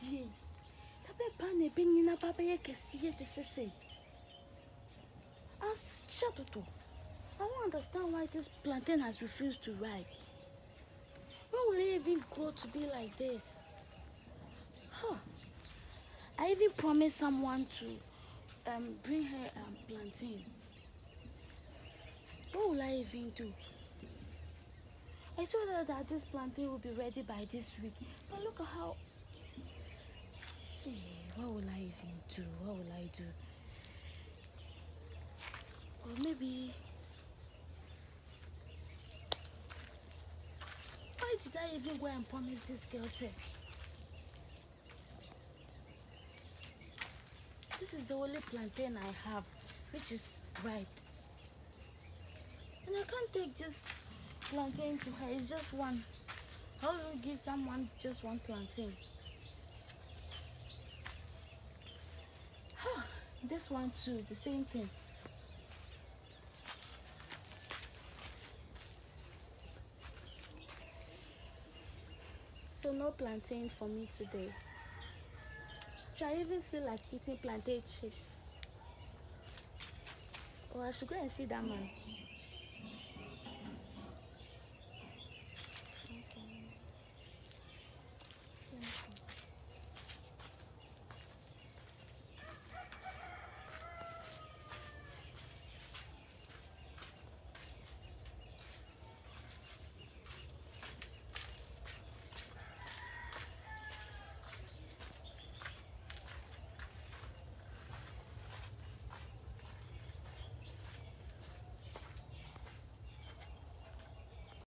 die. Tabe pane benina papa ye kesiye tisese. As chatoto. I don't understand why this plantain has refused to ripe. When will it even grow to be like this? Huh. I even promised someone to bring her plantain. What will I even do? I told her that this plantain will be ready by this week. But look at how... What will I even do? What will I do? Or maybe... Why did I even go and promise this girl self? This is the only plantain I have, which is ripe. And I can't take just plantain to her. It's just one. How do you give someone just one plantain? This one too, the same thing. So no plantain for me today. I even feel like eating plantain chips. Oh, I should go and see that man.